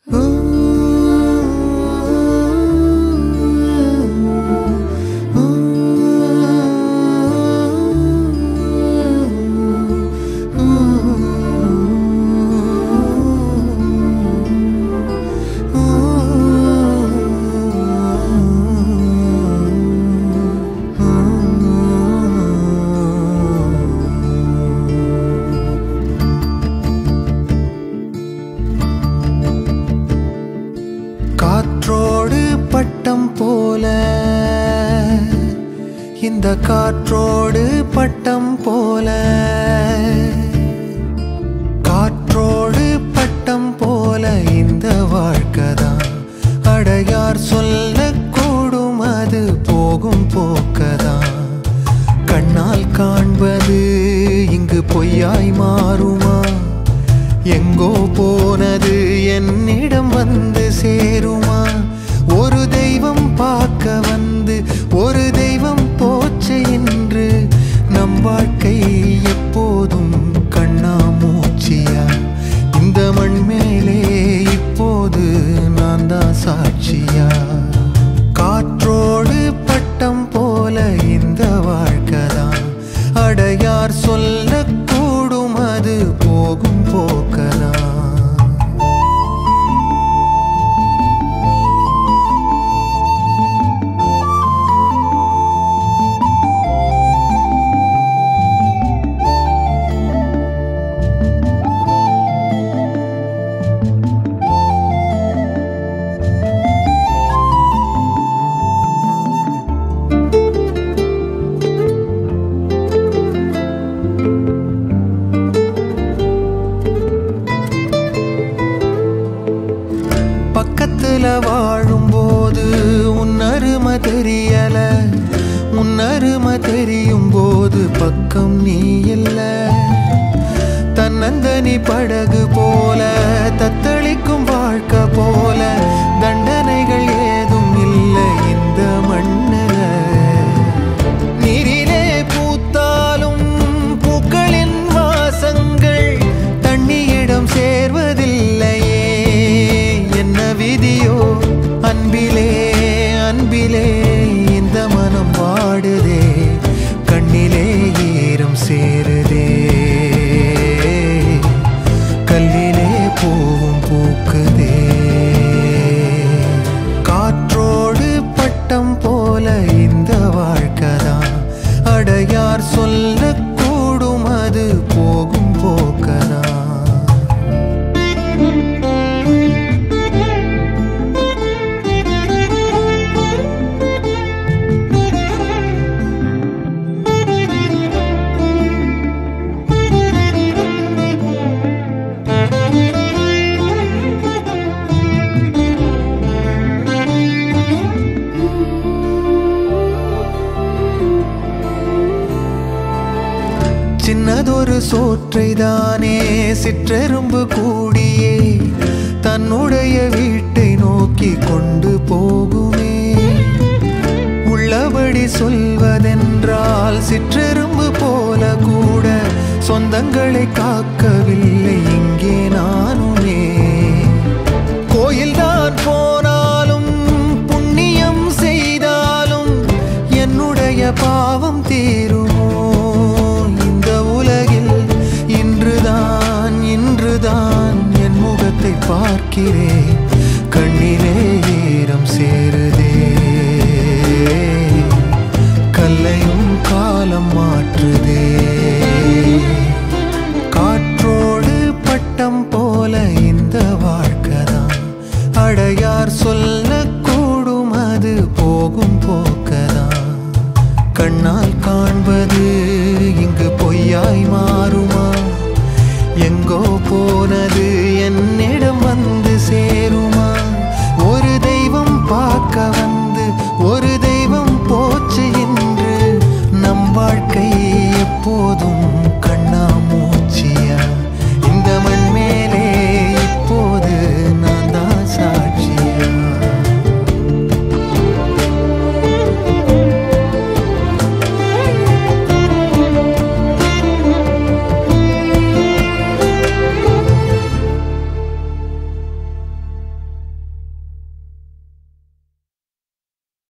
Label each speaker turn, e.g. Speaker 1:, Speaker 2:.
Speaker 1: காற்றோடு பட்டம் போல இந்த காற்றோடு பட்டம் போல காற்றோடு பட்டம் போல இந்த வாழ்க்கைதான் அடையார் சொல்லக்கூடும் அது போகும் போக்கதான் கண்ணால் காண்பது இங்கு பொய்யாய் மாறுமா எங்கோ போனது என்னிடம் வந்து சேருமா ஒரு தெய்வம் பார்க்க வந்து ஒரு தெய்வம் போச்சு என்று நம் வாழ்க்கை எப்போதும் கண்ணாமூச்சியா இந்த மண் மேலே இப்போது நான் தான் சாட்சியா காற்றோடு பட்டம் போல இந்த வாழ்க்கைதான் அடையார் சொல்லக்கூடும் அது போகும் போக்கதான் பக்கத்துல வாழும்போது உன்னருமை தெரியல உன்னருமை தெரியும் போது பக்கம் நீ இல்ல தன்னந்தனி படகு போல தத்தளிக்கும் வாழ்க்கை போல தண்டனைகள் ஏதும் இல்லை இந்த மண்ணில நீரிலே பூத்தாலும் பூக்களின் வாசங்கள் தண்ணியிடம் சேர்வதில்லையே என்ன விதியோ அன்பிலே அன்பிலே இந்த மனம் வாடுதே கண்ணிலே ஈரம் சேருதே கல்லிலே பூவும் பூக்குதே காற்றோடு பட்டம் போல இந்த வாழ்க்கைதான் அடையார் சொல்லக்கூடும் அது போகும் போக்கதான் சின்னதொரு சோற்றைதானே சிற்றெரும்பு கூடியே தன்னுடைய வீட்டை நோக்கி கொண்டு போகுமே உள்ளபடி சொல்வதென்றால் சிற்றெரும்பு போல கூட சொந்தங்களை காக்கவில்லை இங்கே நானுமே கோயில்தான் போனாலும் புண்ணியம் செய்தாலும் என்னுடைய பாவம் தீருமோ இன்றுதான் என் முகத்தை பார்க்கிறேன் கண்ணிலே ஈரம் சேருதே கல்லையும் காலம் மாற்றுதே